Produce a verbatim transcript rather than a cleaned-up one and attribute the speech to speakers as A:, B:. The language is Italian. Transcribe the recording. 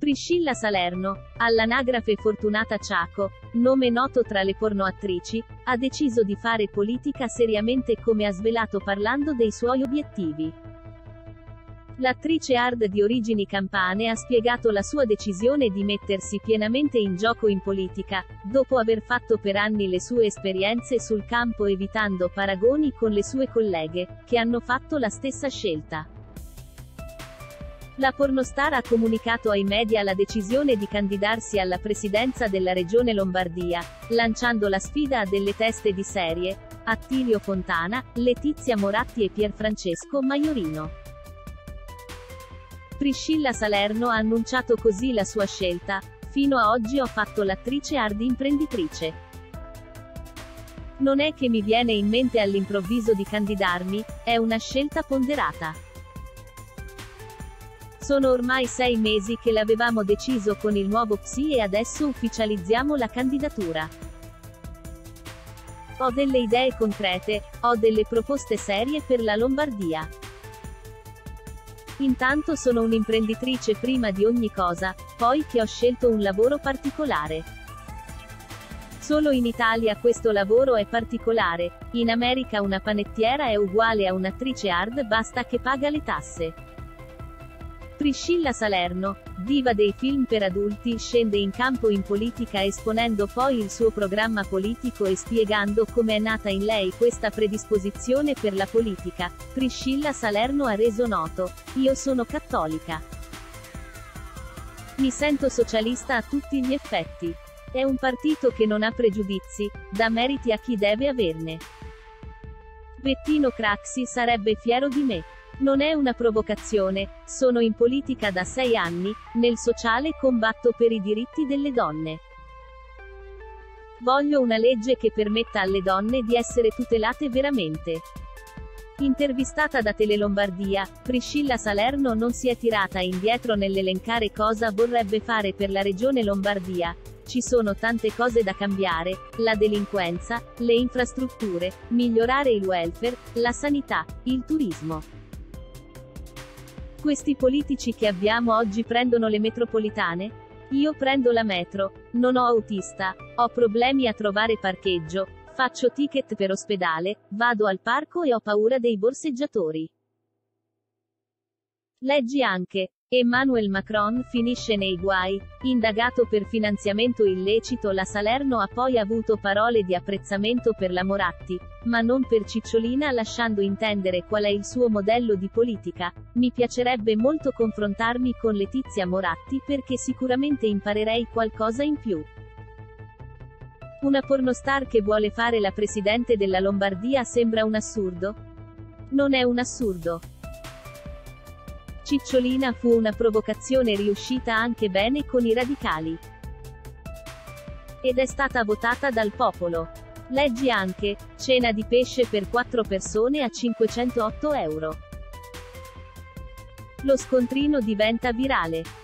A: Priscilla Salerno, all'anagrafe Fortunata Ciaco, nome noto tra le pornoattrici, ha deciso di fare politica seriamente, come ha svelato parlando dei suoi obiettivi. L'attrice hard di origini campane ha spiegato la sua decisione di mettersi pienamente in gioco in politica, dopo aver fatto per anni le sue esperienze sul campo evitando paragoni con le sue colleghe, che hanno fatto la stessa scelta. La pornostar ha comunicato ai media la decisione di candidarsi alla presidenza della regione Lombardia, lanciando la sfida a delle teste di serie, Attilio Fontana, Letizia Moratti e Pierfrancesco Maiorino. Priscilla Salerno ha annunciato così la sua scelta: fino a oggi ho fatto l'attrice hard imprenditrice. Non è che mi viene in mente all'improvviso di candidarmi, è una scelta ponderata. Sono ormai sei mesi che l'avevamo deciso con il nuovo P S I e adesso ufficializziamo la candidatura. Ho delle idee concrete, ho delle proposte serie per la Lombardia. Intanto sono un'imprenditrice prima di ogni cosa, poi che ho scelto un lavoro particolare. Solo in Italia questo lavoro è particolare, in America una panettiera è uguale a un'attrice hard, basta che paga le tasse. Priscilla Salerno, diva dei film per adulti, scende in campo in politica esponendo poi il suo programma politico e spiegando come è nata in lei questa predisposizione per la politica. Priscilla Salerno ha reso noto: "Io sono cattolica. Mi sento socialista a tutti gli effetti. È un partito che non ha pregiudizi, dà meriti a chi deve averne. Bettino Craxi sarebbe fiero di me. Non è una provocazione, sono in politica da sei anni, nel sociale combatto per i diritti delle donne. Voglio una legge che permetta alle donne di essere tutelate veramente." Intervistata da Telelombardia, Priscilla Salerno non si è tirata indietro nell'elencare cosa vorrebbe fare per la regione Lombardia. Ci sono tante cose da cambiare: la delinquenza, le infrastrutture, migliorare il welfare, la sanità, il turismo. Questi politici che abbiamo oggi prendono le metropolitane? Io prendo la metro, non ho autista, ho problemi a trovare parcheggio, faccio ticket per ospedale, vado al parco e ho paura dei borseggiatori. Leggi anche: Emmanuel Macron finisce nei guai, indagato per finanziamento illecito. La Salerno ha poi avuto parole di apprezzamento per la Moratti, ma non per Cicciolina, lasciando intendere qual è il suo modello di politica: "Mi piacerebbe molto confrontarmi con Letizia Moratti perché sicuramente imparerei qualcosa in più." Una pornostar che vuole fare la presidente della Lombardia sembra un assurdo? Non è un assurdo. Cicciolina fu una provocazione riuscita anche bene con i radicali. Ed è stata votata dal popolo. Leggi anche: cena di pesce per quattro persone a cinquecentootto euro. Lo scontrino diventa virale.